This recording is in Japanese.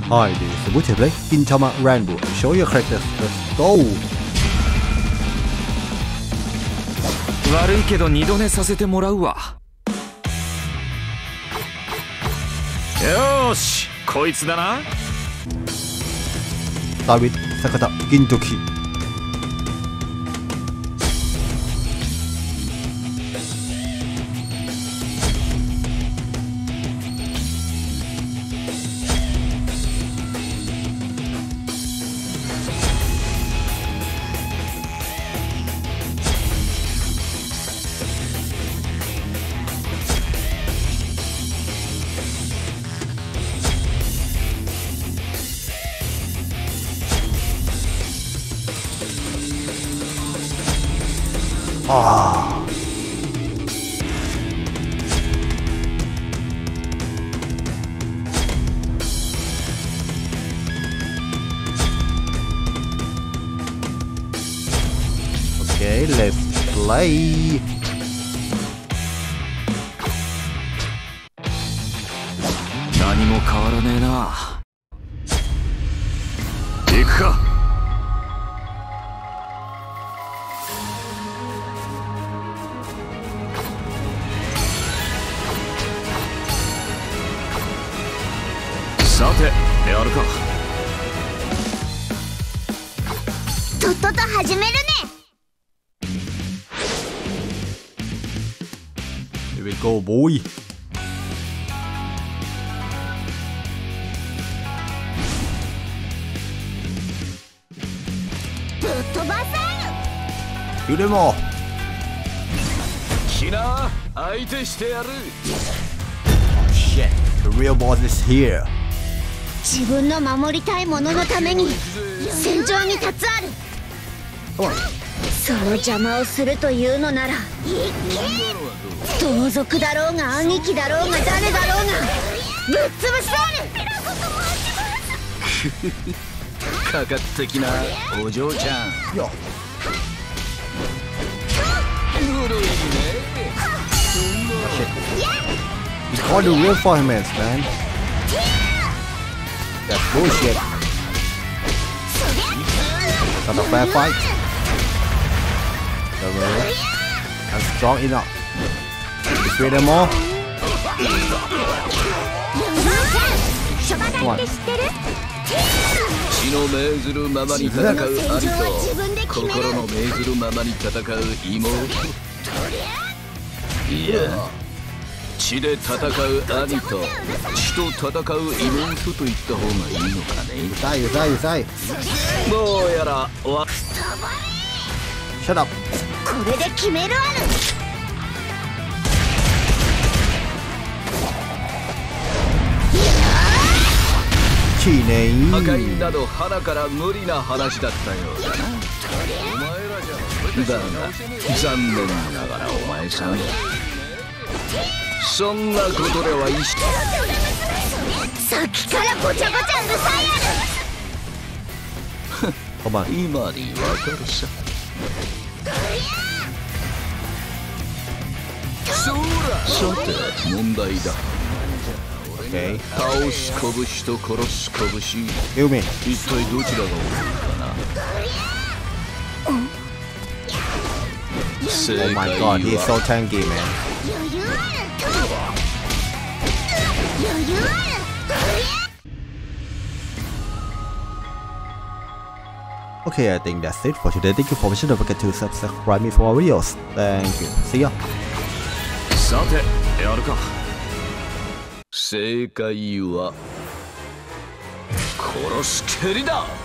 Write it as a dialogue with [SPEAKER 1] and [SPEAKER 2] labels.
[SPEAKER 1] Hi, this is Multiplay in Tama Rainbow. Show your characters. Let's go.
[SPEAKER 2] 悪いけど二度寝させてもらうわ。よーし、こいつだな。
[SPEAKER 1] Start with Sakata Gintoki. Ah. Okay, let's play.
[SPEAKER 2] 何も変わらねえな。行くか。さて、やるか。
[SPEAKER 3] とっとと始めるね。
[SPEAKER 1] Here we go, boy.
[SPEAKER 3] ぶっ飛ばせる。
[SPEAKER 1] You them all.
[SPEAKER 2] きな、相手してやる。
[SPEAKER 1] Shit, the real boss is here.
[SPEAKER 3] 自分の守りたいもののために戦場に立つある。その邪魔をするというのなら、同族だろうが兄貴だろうが誰だろうがぶっ潰してある。
[SPEAKER 2] かかってきな、お嬢ちゃん。
[SPEAKER 1] Yo.
[SPEAKER 2] ぬるいね。
[SPEAKER 1] He's called the real fireman, man. That's bullshit. Not a fair fight. I'm strong enough. Destroy them all. Come on.
[SPEAKER 2] 血の命ずるままに戦う兄と心の命ずるままに戦う妹。いや、血で戦う兄と血と戦う妹と言った方がいいのかね。
[SPEAKER 1] You say.
[SPEAKER 2] どうやらわ。
[SPEAKER 1] Shut up.
[SPEAKER 3] これで決めるある。
[SPEAKER 1] キーネイ。
[SPEAKER 2] 破壊など腹から無理な話だったようだな。お前らじゃだが残念ながらお前さん、そんなことでは
[SPEAKER 3] さっきからごちゃごちゃうるさいある。
[SPEAKER 1] Come on.
[SPEAKER 2] 今にわかるさ。さて問題だ。
[SPEAKER 1] Okay.
[SPEAKER 2] 倒す拳と殺す拳、
[SPEAKER 1] Kill me.
[SPEAKER 2] 一体どちらが多いかな。
[SPEAKER 1] Oh my god, he's so tanky, man.
[SPEAKER 3] 余裕ある。余裕ある。
[SPEAKER 1] Okay, I think that's it for today. Thank you for watching. Don't forget to subscribe me for more videos. Thank you. See ya.
[SPEAKER 2] さてやるか。正解は殺す蹴りだ。